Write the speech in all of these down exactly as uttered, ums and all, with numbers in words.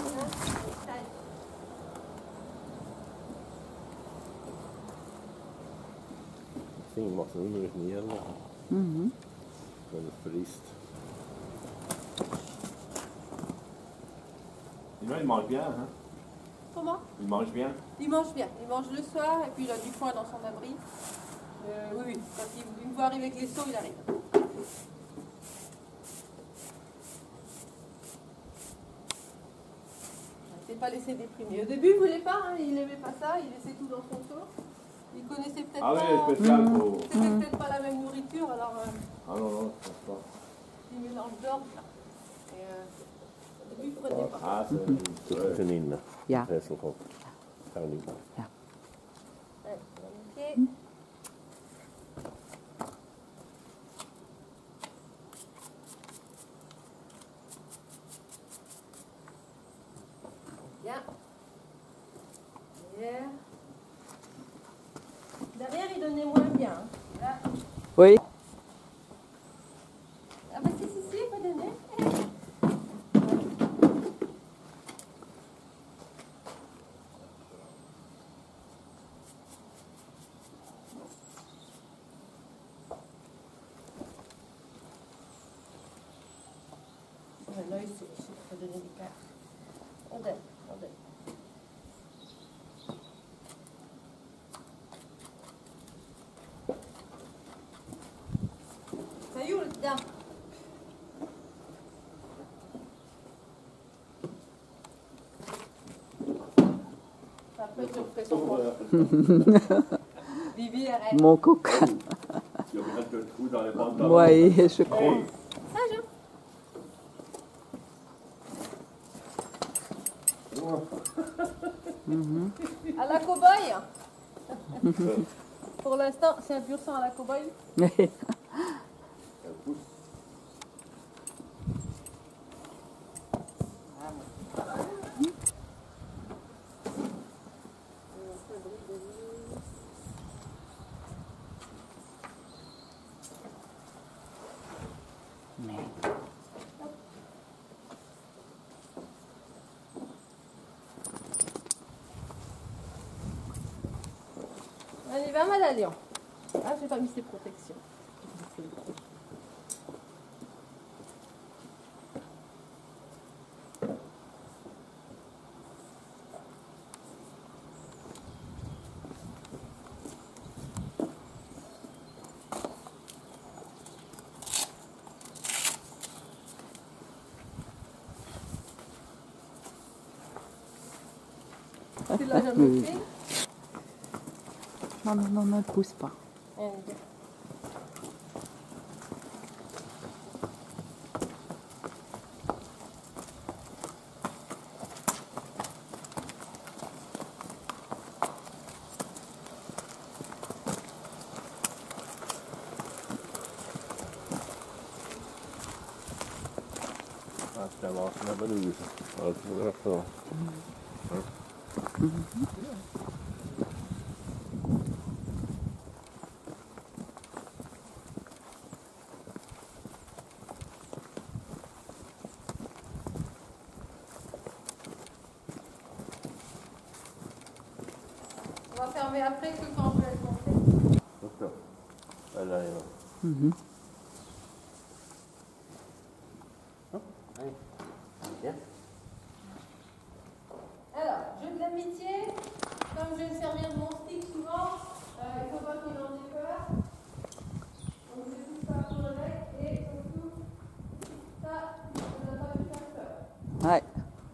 Sim, mostra nur mit mir. Mhm. Wenn es frisst. Sinon, il mange bien, hein? Comment? Il mange bien. Il mange bien. Il mange le soir et puis il a du foin dans son abri. Euh, oui, oui. Quand il, il me voit arriver avec les seaux, il arrive. Il ne s'est pas laissé déprimer. Au début, il ne voulait pas. Hein, il n'aimait pas ça. Il laissait tout dans son seau. Il connaissait peut-être Ah pas. oui, spécial pour... C'était peut-être pas la même nourriture. Alors, euh, Ah non, non, je pense pas. il mélange d'ordre. Et euh, au début, il ne prenait pas. Ah, c'est... Dat is een in. Ja. Hesselhof. Gaan we niet. Ja. Ouais, dans les pieds. Bien. Derrière. Derrière, il donnait moins bien. Hein. Là. Oui. Ah bah si, si, si, il faut donner. L'œil, c'est il faut donner des cartes. On donne, on donne. Ça y est, bien. Après, je ferai son compte. Vivi, arrête. Mon coco. Il y a peut-être le trou dans les pantalons. Oui, je crois. Hey. Sage, hein? Mhm. À la cow-boy. Pour l'instant, c'est un pur sang à la cow-boy. On y va, Madalion. Ah, j'ai pas mis ses protections. Tu l'as jamais Oui. fait? Non, non, non, ne pousse pas. Un, deux. Ah, ska vara såna beluser. Allt för att få. On va fermer après que quand je vais le monter. Okej. Eller ja. Mhm. Alors, jeu de l'amitié. Comme je vais me servir de mon stick souvent, euh, il ne faut pas qu'il en ait peur. Donc, je pousse partout avec et surtout, ça, ça ne doit pas lui faire peur. Ouais.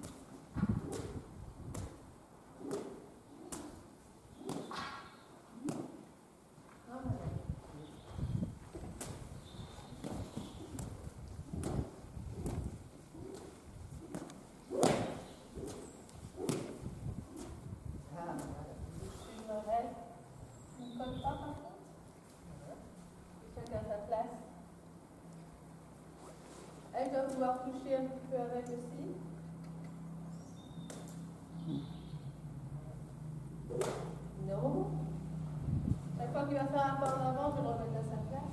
Il ne colle pas par contre. Chacun sa place. Elle doit pouvoir toucher un petit peu avec aussi. Non. Chaque fois qu'il va faire un pas en avant, je le remets à sa place.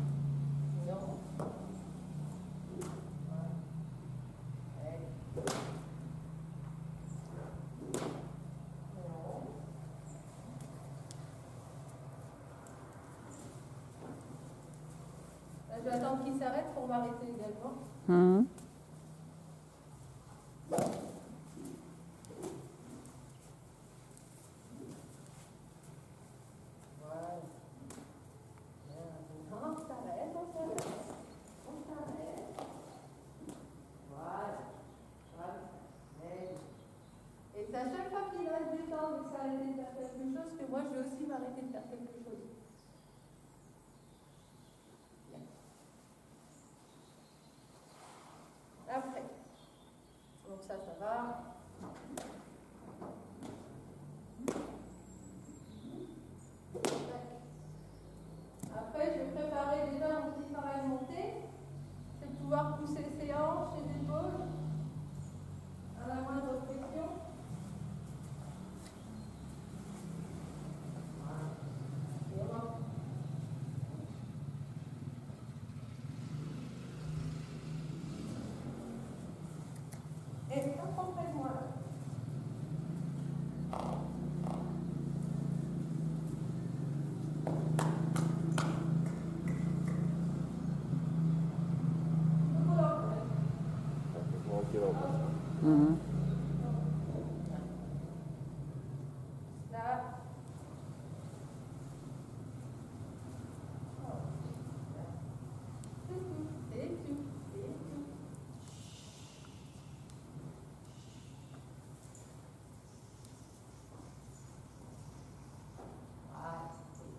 Non. Ouais. Là, je vais attendre qu'il s'arrête pour m'arrêter également. Mhm. Voilà. On s'arrête, on s'arrête. On s'arrête. Voilà. Voilà. Et c'est à chaque fois qu'il reste du temps de s'arrêter de faire quelque chose que moi je vais aussi m'arrêter de faire quelque chose. Bien. Après. Donc ça, ça va. Après, je vais préparer déjà un petit travail monté. C'est de pouvoir pousser ses hanches, ses épaules à la moindre pression. Et on va. Et pas trop près de moi. Mhm. Là. C'est tout, c'est tout, c'est tout. Voilà.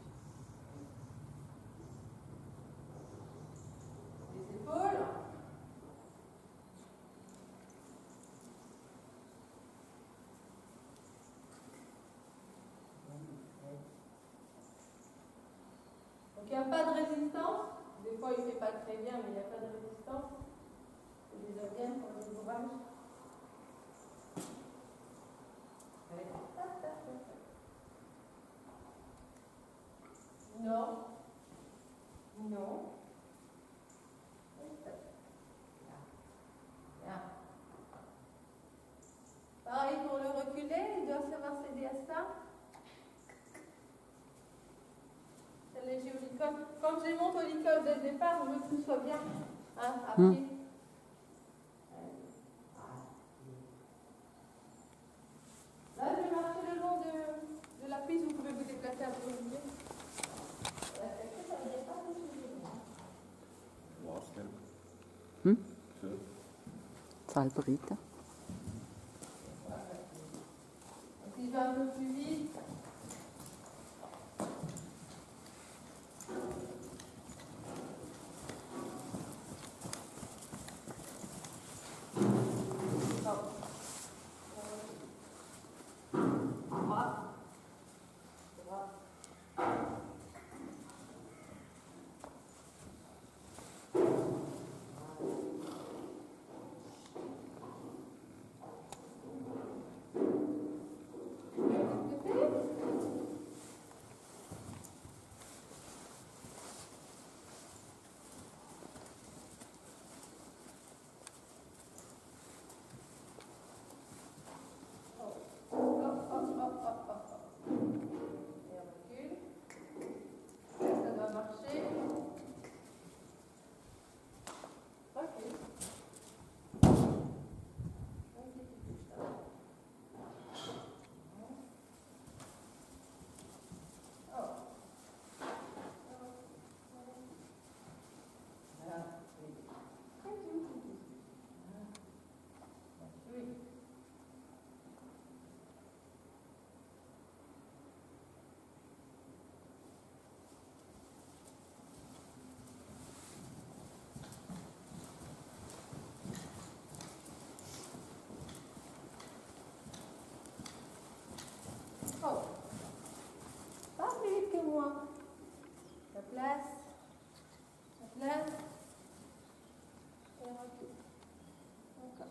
Les épaules. Donc il n'y a pas de résistance. Des fois il ne fait pas très bien, mais il n'y a pas de résistance. C'est déjà bien pour le bourrage. Non. Non. Bien. Pareil pour le reculer, il doit savoir s'aider à ça. C'est léger au licol. Quand je monte au licol dès le départ, je veux que tout soit bien. Hein, à pied. Mm. Là, je vais marcher le long de, de la piste. Vous pouvez vous déplacer un peu. Hm? Salbrite. Si je vais un peu plus vite. Oh. Pas plus vite que moi. La place. La place. Et recule. Encore.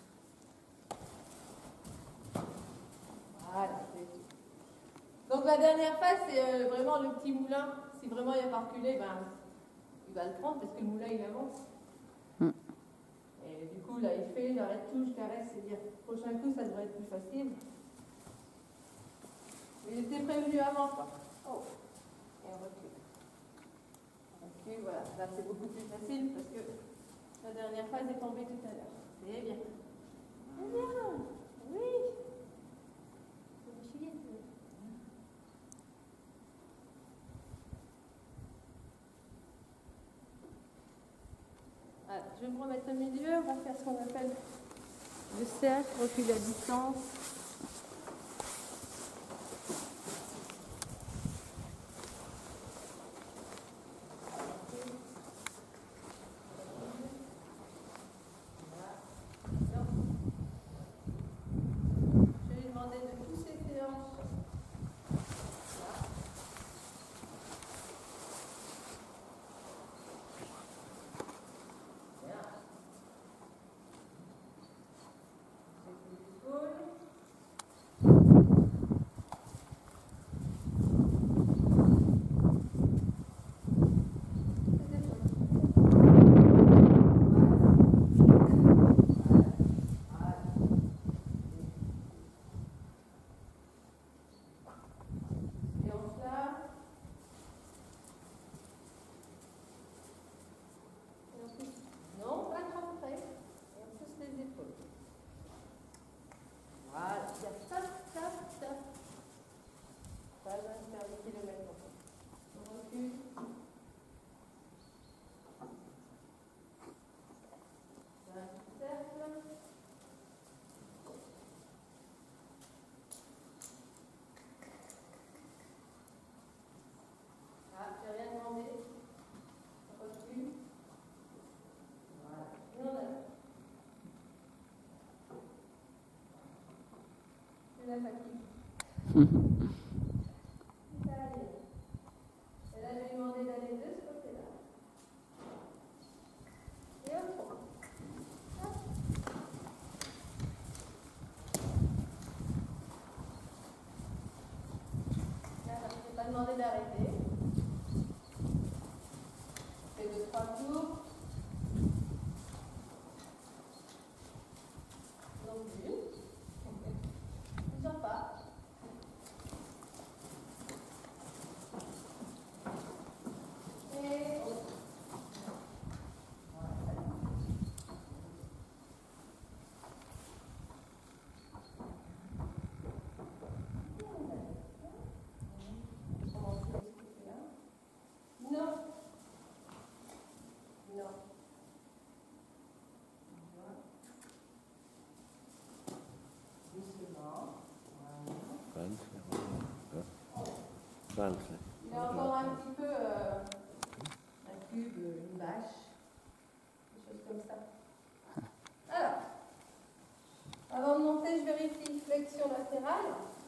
Voilà, c'est tout. Donc la dernière phase, c'est euh, vraiment le petit moulin. Si vraiment il n'y a pas reculé, ben, il va le prendre parce que le moulin il avance. Mm. Et du coup, là il fait, j'arrête tout, je caresse, c'est-à-dire, prochain coup, ça devrait être plus facile. Mais j'étais prévenu avant, quoi. Oh. Et on recule. On recule. recule, voilà. Là, c'est beaucoup plus facile parce que la dernière phase est tombée tout à l'heure. C'est bien. C'est bien. Oui. Ah, je vais me remettre au milieu. On va faire ce qu'on appelle le cercle, recul à distance. La fatigue. Et là, je vais lui demander d'aller de ce côté-là. Et au fond. Là, je ne vais pas demander d'arrêter. Je fais deux, trois tours. Non plus. Ne sors pas. Et non. Non. Doucement. Il a encore un petit peu euh, un cube, une bâche, des choses comme ça. Alors, avant de monter, je vérifie flexion latérale.